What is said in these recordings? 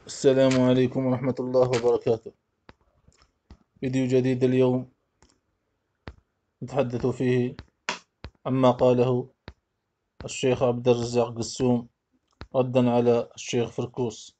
السلام عليكم ورحمة الله وبركاته. فيديو جديد اليوم نتحدث فيه عما قاله الشيخ عبد الرزاق قسوم ردا على الشيخ فركوس.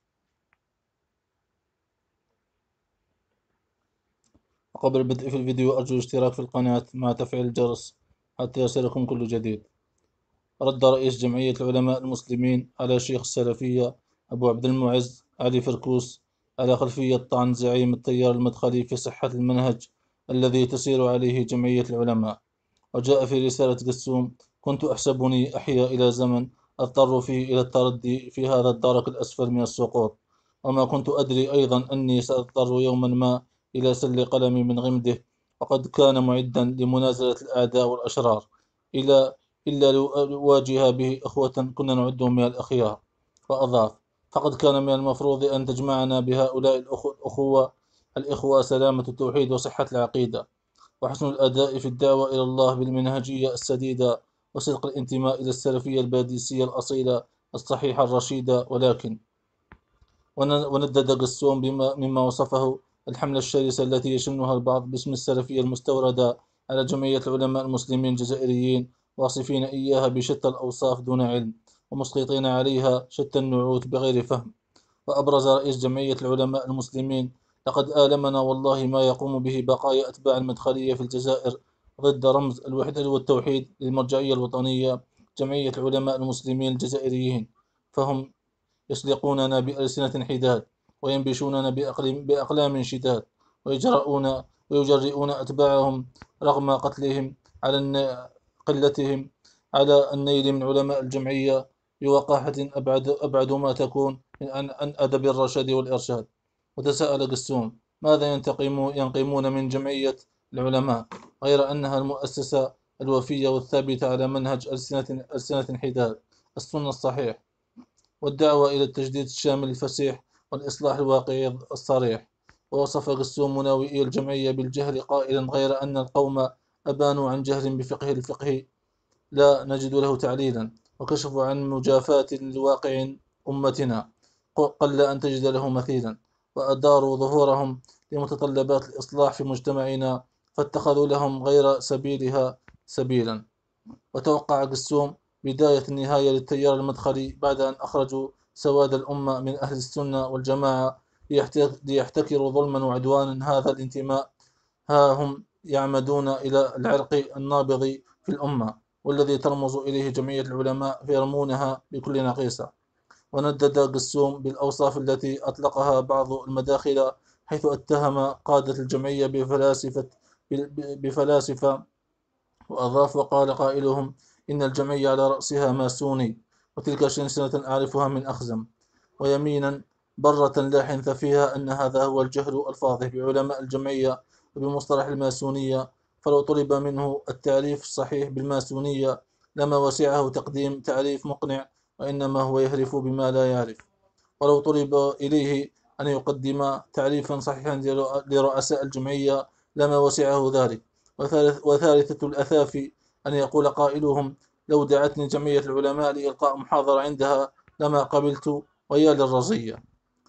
وقبل البدء في الفيديو أرجو الاشتراك في القناة مع تفعيل الجرس حتى يصلكم كل جديد. رد رئيس جمعية العلماء المسلمين على شيخ السلفية أبو عبد المعز علي فركوس على خلفية طعن زعيم التيار المدخلي في صحة المنهج الذي تسير عليه جمعية العلماء. وجاء في رسالة قسوم: كنت أحسبني أحيا إلى زمن أضطر فيه إلى التردي في هذا الدرك الأسفل من السقوط، وما كنت أدري أيضا أني سأضطر يوما ما إلى سل قلمي من غمده، وقد كان معدا لمنازلة الأعداء والأشرار إلا لأواجه به أخوة كنا نعدهم من الأخيار. وأضاف: فقد كان من المفروض أن تجمعنا بهؤلاء الإخوة سلامة التوحيد وصحة العقيدة وحسن الأداء في الدعوة إلى الله بالمنهجية السديدة وصدق الانتماء إلى السلفية الباديسية الأصيلة الصحيحة الرشيدة. ولكن وندد قسوم مما وصفه الحملة الشرسة التي يشنها البعض باسم السلفية المستوردة على جمعية العلماء المسلمين الجزائريين، واصفين إياها بشتى الأوصاف دون علم، ومسقطين عليها شتى النعوت بغير فهم. وأبرز رئيس جمعية العلماء المسلمين: لقد آلمنا والله ما يقوم به بقايا أتباع المدخلية في الجزائر ضد رمز الوحدة والتوحيد للمرجعية الوطنية جمعية العلماء المسلمين الجزائريين، فهم يسلقوننا بألسنة حداد، وينبشوننا بأقلام شداد، ويجرؤون أتباعهم رغم قتلهم على قلتهم على النيل من علماء الجمعية بوقاحة أبعد ما تكون من عن أدب الرشاد والإرشاد. وتساءل قسوم: ماذا ينقمون من جمعية العلماء غير أنها المؤسسة الوفية والثابتة على منهج ألسنة حداد السنة الصحيح والدعوة إلى التجديد الشامل الفسيح والإصلاح الواقعي الصريح. ووصف قسوم مناوئي الجمعية بالجهل قائلا: غير أن القوم أبانوا عن جهل بفقه الفقه لا نجد له تعليلا، وكشفوا عن مجافاة لواقع أمتنا قل أن تجد له مثيلا، وأداروا ظهورهم لمتطلبات الإصلاح في مجتمعنا فاتخذوا لهم غير سبيلها سبيلا. وتوقع قسوم بداية النهاية للتيار المدخلي بعد أن أخرجوا سواد الأمة من أهل السنة والجماعة ليحتكروا ظلما وعدوانا هذا الانتماء. ها هم يعمدون إلى العرق النابض في الأمة والذي ترمز إليه جمعية العلماء فيرمونها بكل نقيصة. وندد قسوم بالأوصاف التي أطلقها بعض المداخل، حيث اتهم قادة الجمعية بفلاسفة. وأضاف وقال قائلهم: إن الجمعية على رأسها ماسوني، وتلك سنة أعرفها من أخزم. ويمينا برة لا حنث فيها أن هذا هو الجهل الفاضح بعلماء الجمعية وبمصطلح الماسونية. فلو طلب منه التعريف الصحيح بالماسونية لما وسعه تقديم تعريف مقنع، وإنما هو يهرف بما لا يعرف. ولو طلب إليه أن يقدم تعريفا صحيحا لرؤساء الجمعية لما وسعه ذلك. وثالثة الأثافي أن يقول قائلهم: لو دعتني جمعية العلماء لإلقاء محاضرة عندها لما قبلت، ويا للرزية.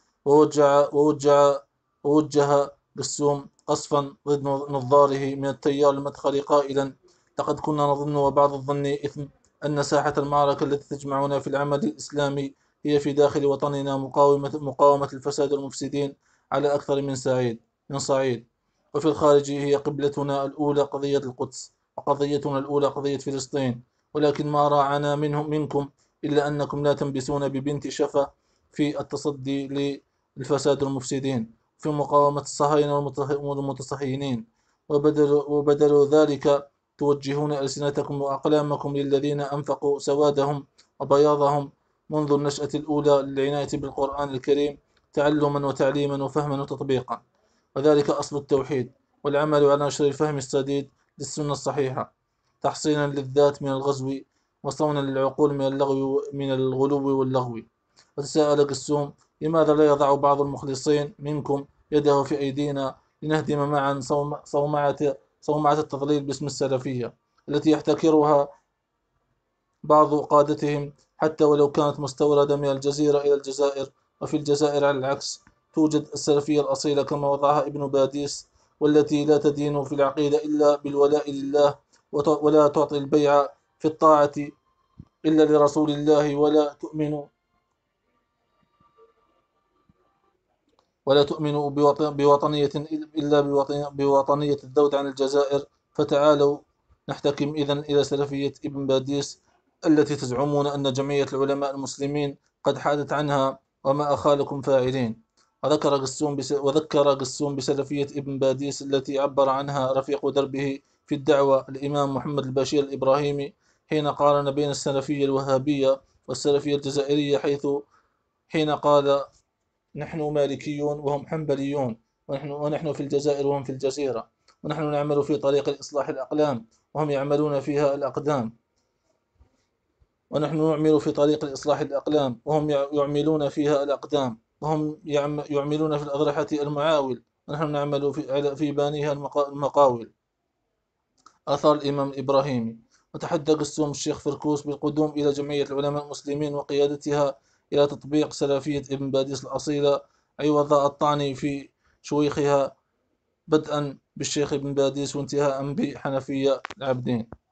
ووجه بالسوم قصفا ضد نظاره من التيار المدخلي قائلا: لقد كنا نظن وبعض الظن إثم أن ساحة المعركة التي تجمعنا في العمل الإسلامي هي في داخل وطننا مقاومة الفساد والمفسدين على أكثر من صعيد، وفي الخارج هي قبلتنا الأولى قضية القدس، وقضيتنا الأولى قضية فلسطين. ولكن ما راعنا منكم إلا أنكم لا تنبسون ببنت شفا في التصدي للفساد والمفسدين، في مقاومة الصهاينة والمتصهينين، وبدل ذلك توجهون ألسنتكم وأقلامكم للذين أنفقوا سوادهم وبياضهم منذ النشأة الأولى للعناية بالقرآن الكريم تعلما وتعليما وفهما وتطبيقا، وذلك أصل التوحيد، والعمل على نشر الفهم السديد للسنة الصحيحة تحصينا للذات من الغزو، وصونا للعقول من الغلو واللغو. وتساءل قسوم: لماذا لا يضع بعض المخلصين منكم يده في أيدينا لنهدم معا صومعة التضليل باسم السلفية التي يحتكرها بعض قادتهم حتى ولو كانت مستوردة من الجزيرة إلى الجزائر، وفي الجزائر على العكس توجد السلفية الأصيلة كما وضعها ابن باديس، والتي لا تدين في العقيدة إلا بالولاء لله، ولا تعطي البيع في الطاعة إلا لرسول الله، ولا تؤمن بوطنية إلا بوطنية الذود عن الجزائر. فتعالوا نحتكم إذن إلى سلفية ابن باديس التي تزعمون أن جمعية العلماء المسلمين قد حادت عنها، وما أخالكم فاعلين. وذكر قسوم بسلفية ابن باديس التي عبر عنها رفيق دربه في الدعوة الإمام محمد البشير الإبراهيمي، حين قارن بين السلفية الوهابية والسلفية الجزائرية، حين قال: نحن مالكيون وهم حنبليون، ونحن في الجزائر وهم في الجزيرة، ونحن نعمل في طريق الإصلاح الأقلام وهم يعملون فيها الأقدام، ونحن نعمل في طريق الإصلاح الأقلام وهم يعملون فيها الأقدام، وهم يعملون في الأضرحة المعاول، ونحن نعمل في بانيها المقاول. آثار الإمام الإبراهيمي. وتحدى قسوم الشيخ فركوس بالقدوم إلى جمعية العلماء المسلمين وقيادتها إلى تطبيق سلفية ابن باديس الأصيلة، عوض الطعن في شيوخها، بدءا بالشيخ ابن باديس وانتهاء بحنفية العابدين.